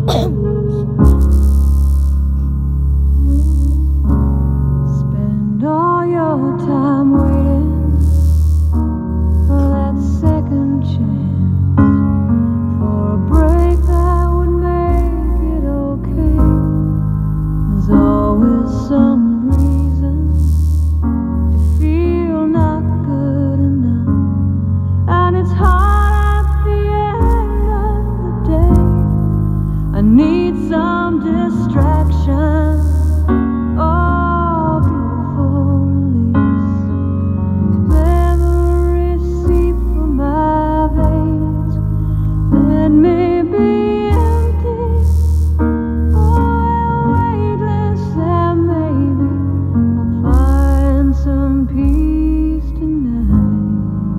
Spend all your time waiting for that second chance, for a break that would make it okay. There's always some reason to feel not good enough, and it's hard at the end of the day. I need some distraction. Oh, beautiful release. Memories seep from my veins. Let me be empty. Oh, weightless, and maybe I'll find some peace tonight.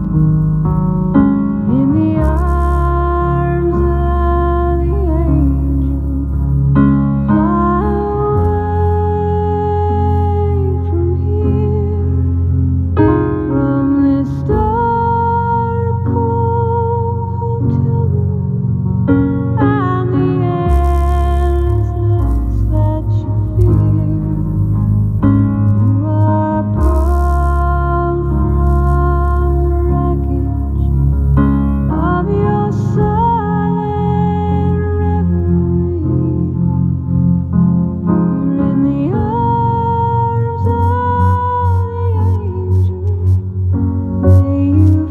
In the arms of the angel, fly away from here, from this dark, cold hotel room, and the endlessness that you fear. You are pulled from the wreckage of your silent reverie. You're in the arms of the angel. May you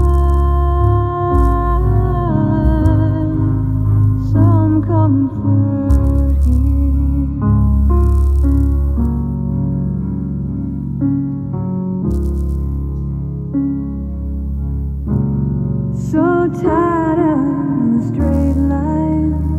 find some comfort here. So tired of the straight line,